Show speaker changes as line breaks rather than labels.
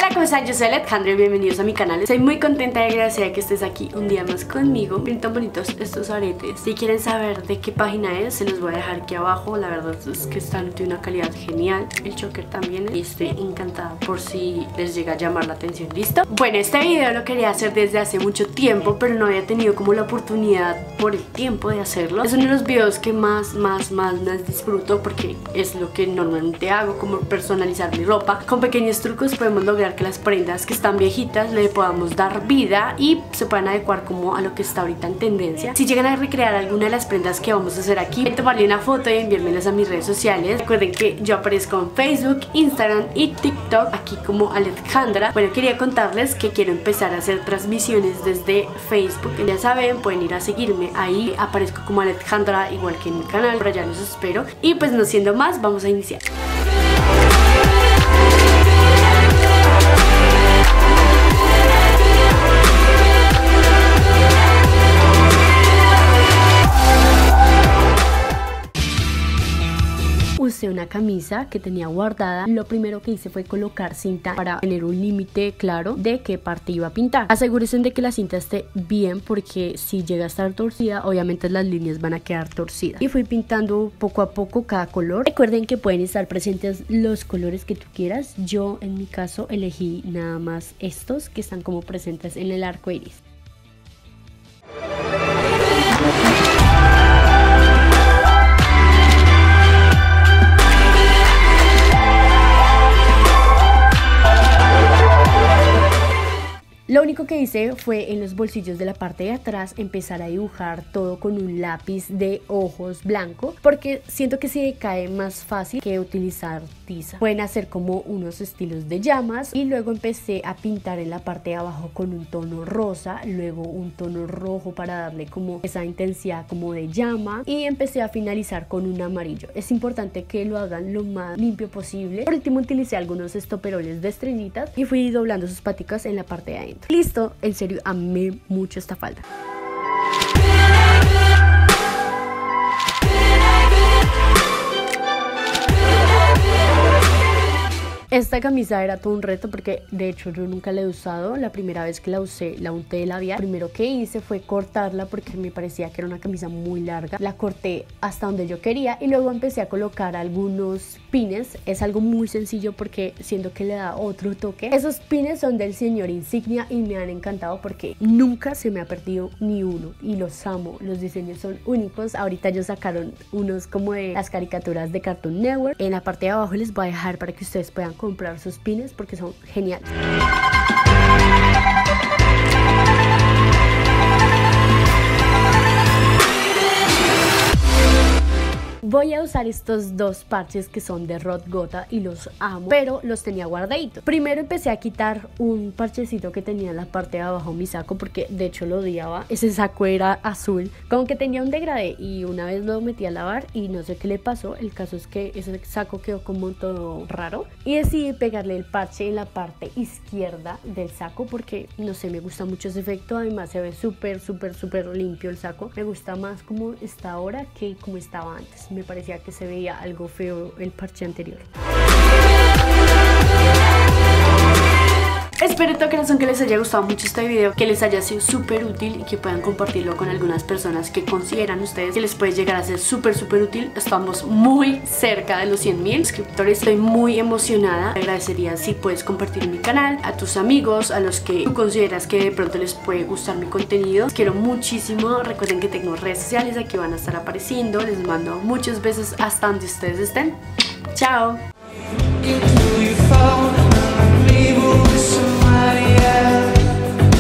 Hola, ¿cómo están? Yo soy Alejandra y bienvenidos a mi canal. Estoy muy contenta y agradecida que estés aquí un día más conmigo. Miren tan bonitos estos aretes. Si quieren saber de qué página es, se los voy a dejar aquí abajo. La verdad es que están de una calidad genial. El choker también. Y estoy encantada por si les llega a llamar la atención. ¿Listo? Bueno, este video lo quería hacer desde hace mucho tiempo, pero no había tenido como la oportunidad por el tiempo de hacerlo. Es uno de los videos que más disfruto porque es lo que normalmente hago, como personalizar mi ropa. Con pequeños trucos podemos lograr que las prendas que están viejitas le podamos dar vida y se puedan adecuar como a lo que está ahorita en tendencia. Si llegan a recrear alguna de las prendas que vamos a hacer aquí, tomarle una foto y enviármelas a mis redes sociales. Recuerden que yo aparezco en Facebook, Instagram y TikTok aquí como Alejandra. Bueno, quería contarles que quiero empezar a hacer transmisiones desde Facebook. Ya saben, pueden ir a seguirme, ahí aparezco como Alejandra igual que en mi canal, por allá los espero. Y pues no siendo más, vamos a iniciar. Usé una camisa que tenía guardada. Lo primero que hice fue colocar cinta para tener un límite claro de qué parte iba a pintar. Asegúrense de que la cinta esté bien, porque si llega a estar torcida, obviamente las líneas van a quedar torcidas. Y fui pintando poco a poco cada color. Recuerden que pueden estar presentes los colores que tú quieras. Yo en mi caso elegí nada más estos que están como presentes en el arco iris. Lo único que hice fue en los bolsillos de la parte de atrás empezar a dibujar todo con un lápiz de ojos blanco, porque siento que se cae más fácil que utilizar tiza. Pueden hacer como unos estilos de llamas y luego empecé a pintar en la parte de abajo con un tono rosa, luego un tono rojo para darle como esa intensidad como de llama y empecé a finalizar con un amarillo. Es importante que lo hagan lo más limpio posible. Por último utilicé algunos estoperoles de estrellitas y fui doblando sus paticas en la parte de adentro. Listo, en serio amé mucho esta falda. Esta camisa era todo un reto porque de hecho yo nunca la he usado. La primera vez que la usé la unté de labial. Lo primero que hice fue cortarla porque me parecía que era una camisa muy larga. La corté hasta donde yo quería y luego empecé a colocar algunos pines. Es algo muy sencillo porque siento que le da otro toque. Esos pines son del señor Insignia y me han encantado porque nunca se me ha perdido ni uno y los amo. Los diseños son únicos. Ahorita ellos sacaron unos como de las caricaturas de Cartoon Network. En la parte de abajo les voy a dejar para que ustedes puedan comprar sus pines porque son geniales. Voy a usar estos dos parches que son de Rod Gota y los amo, pero los tenía guardaditos. Primero empecé a quitar un parchecito que tenía en la parte de abajo mi saco porque de hecho lo odiaba. Ese saco era azul, como que tenía un degradé y una vez lo metí a lavar y no sé qué le pasó. El caso es que ese saco quedó como todo raro y decidí pegarle el parche en la parte izquierda del saco porque no sé, me gusta mucho ese efecto. Además se ve súper limpio el saco. Me gusta más como está ahora que como estaba antes. Me parecía que se veía algo feo el parche anterior. Espero de todo corazón que les haya gustado mucho este video, que les haya sido súper útil y que puedan compartirlo con algunas personas que consideran ustedes que les puede llegar a ser súper útil. Estamos muy cerca de los 100,000 suscriptores. Estoy muy emocionada. Te agradecería si puedes compartir mi canal a tus amigos, a los que tú consideras que de pronto les puede gustar mi contenido. Los quiero muchísimo. Recuerden que tengo redes sociales, aquí van a estar apareciendo. Les mando muchos besos hasta donde ustedes estén. Chao.